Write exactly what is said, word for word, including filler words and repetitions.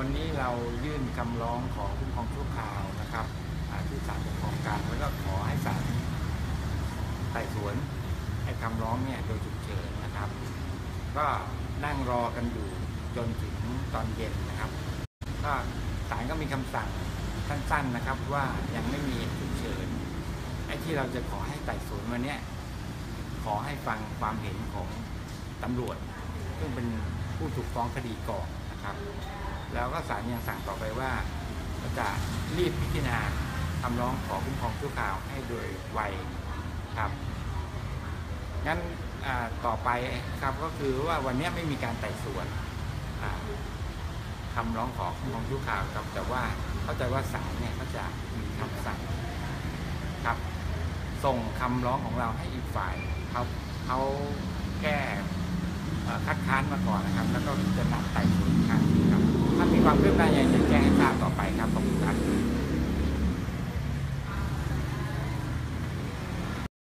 วันนี้เรายื่นคำร้องขอคุ้มครองชั่วคราวนะครับที่ศาลปกครองกลางแล้วก็ขอให้ศาลไต่สวนไอ้คำร้องเนี่ยโดยฉุกเฉินนะครับก็นั่งรอกันอยู่จนถึงตอนเย็นนะครับก็ศาลก็มีคำสั่งสั้นๆนะครับว่ายังไม่มีฉุกเฉินไอ้ที่เราจะขอให้ไต่สวนวันนี้ขอให้ฟังความเห็นของตำรวจซึ่งเป็นผู้ถูกฟ้องคดีก่อนนะครับแล้วก็ศาลยังสั่งต่อไปว่าจะรีบพิจารณาคำร้องขอคุ้มครองชั่วคราวให้โดยไวครับงั้นต่อไปครับก็คือว่าวันนี้ไม่มีการไต่สวนคำร้องขอคุ้มครองชั่วคราวครับแต่ว่าเข้าใจว่าศาลเนี่ยเขาจะมีคำสั่งครับส่งคำร้องของเราให้อีกฝ่ายเขาเขาแก้คัดค้านมาก่อนนะครับแล้วก็จะนัดไต่สวนอีกครั้งครับถ้ามีความคืบหน้าอย่างไรจะแจ้งให้ทราบต่อไปครับขอบคุณครับ